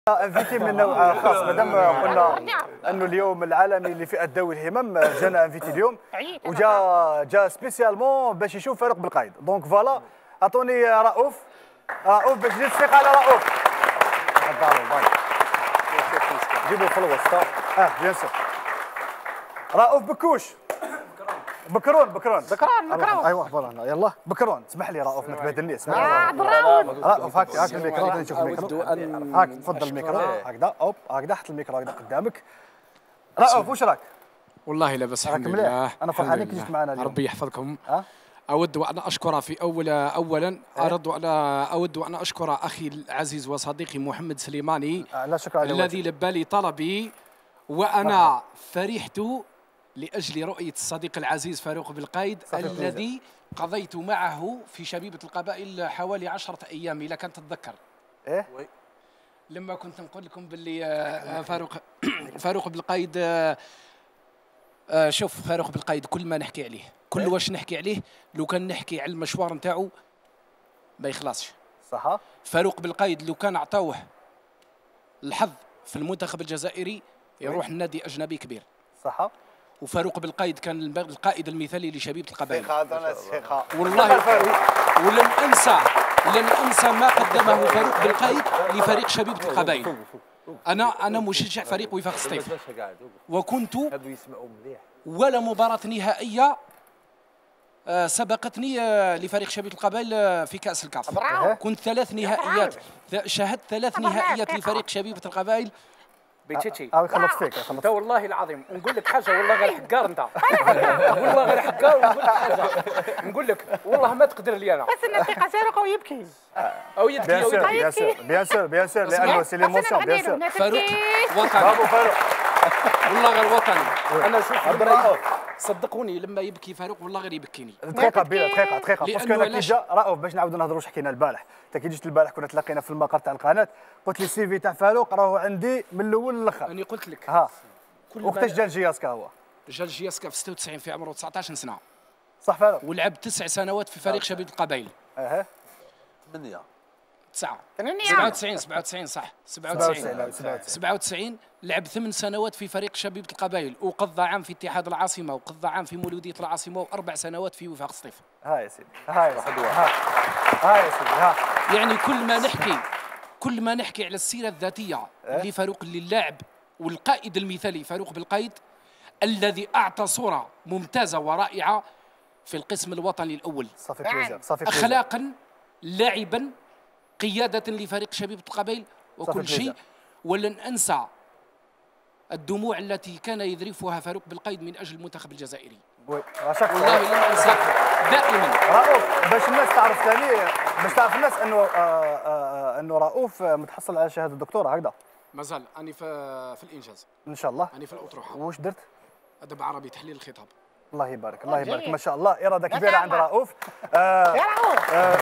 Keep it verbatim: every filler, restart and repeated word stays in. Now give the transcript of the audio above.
انفيتي من نوع خاص مادام قلنا انه اليوم العالمي لفئه ذوي الهمم، جانا انفيتي اليوم وجا جا سبيسيالمون باش يشوف فاروق بالقايد. دونك فوالا اعطوني رؤوف رؤوف باش تزيد الثقه على رؤوف. جيبوا في الوسط. اه بيان سور رؤوف بكوش. بكرون بكرون بكرون بكرون ايوا فوالا يلا بكرون. اسمح لي رؤوف ما تبهدلنيش. اسمح لي عبد الراود رؤوف هاك هاك الميكرو نشوف الميكرو هاك تفضل الميكرو هكذا اوب هكذا حط الميكرو هكذا قدامك. رؤوف واش راك؟ والله لاباس الحمد لله. انا فرحان كي جيت معنا اليوم. ربي يحفظكم. أود أن أشكر في أول أولا أرد أنا أود أن أشكر أخي العزيز وصديقي محمد سليماني لا شكرا الذي لبى لي طلبي، وأنا فرحت لأجل رؤية الصديق العزيز فاروق بالقايد الذي قضيت معه في شبيبة القبائل حوالي عشرة أيام إذا كنت تتذكر. إيه؟ لما كنت نقول لكم باللي فاروق فاروق بالقايد. شوف فاروق بالقايد كل ما نحكي عليه كل واش نحكي عليه لو كان نحكي على المشوار نتاعو ما يخلصش. صح. فاروق بالقايد لو كان عطاوه الحظ في المنتخب الجزائري يروح النادي أجنبي كبير. صح. وفاروق بالقايد كان القائد المثالي لشبيبة القبائل. ثقة والله ولن انسى لن انسى ما قدمه فاروق بالقايد لفريق شبيبة القبائل. انا انا مشجع فريق وفاق سطيف، وكنت ولا مباراة نهائية سبقتني لفريق شبيبة القبائل في كأس الكاف. كنت ثلاث نهائيات شاهدت ثلاث نهائيات لفريق شبيبة القبائل. بيتشيتشي اه خلصت فيك خلصت والله العظيم نقول لك حاجه، والله غير حقار انت والله غير حقار. ونقول لك حاجه نقول لك والله ما تقدر لي انا. بس ان الثقه سارق ويبكي او يبكي او يبكي. بيان سور بيان سور بيان سور لانه سي ليموسيون بيان سور. فاروق وطني برافو فاروق والله غير وطني. انا شوف عبد الرؤوف صدقوني لما يبكي فاروق والله غير يبكيني. دقيقة بلا دقيقة دقيقة باسكو انا كي جا رؤوف باش نعاودوا نهضروا واش حكينا البارح. انت كي جيت البارح كنا تلاقينا في المقر تاع القناة قلت لي السي في تاع فاروق راهو عندي من الاول للاخر. انا قلت لك ها وقتاش جا الجياسكا هو؟ جا الجياسكا في ستة وتسعين في عمره تسعطاش سنة. صح فاروق. ولعب تسع سنوات في فريق شبيبة القبائل. اها ثمانية تسعة ثمانية سبعة وتسعين سبعة وتسعين صح سبعة وتسعين سبعة سبعة وتسعين لعب ثمان سنوات في فريق شبيبة القبائل، وقضى عام في اتحاد العاصمة، وقضى عام في مولودية العاصمة، وأربع سنوات في وفاق سطيف. ها يا سيدي ها يا سيدي ها ها يا سيدي ها. يعني كل ما نحكي كل ما نحكي على السيرة الذاتية لفاروق للاعب والقائد المثالي فاروق بالقايد الذي أعطى صورة ممتازة ورائعة في القسم الوطني الأول. صافي بليزير صافي بليزير. أخلاقا، لاعبا، قيادة لفريق شبيبة القبائل وكل شيء. ولن أنسى الدموع التي كان يذرفها فاروق بالقايد من أجل المنتخب الجزائري. وي والله لن أنسى دائما. رؤوف باش الناس تعرف ثاني باش تعرف الناس انه آه آه انه رؤوف متحصل على شهادة دكتوراه هكذا. مازال أنا في في الإنجاز ان شاء الله. أنا في الأطروحة. واش درت؟ أدب عربي تحليل الخطاب. الله يبارك الله يبارك ما شاء الله إرادة كبيرة عند رؤوف. آه يا رؤوف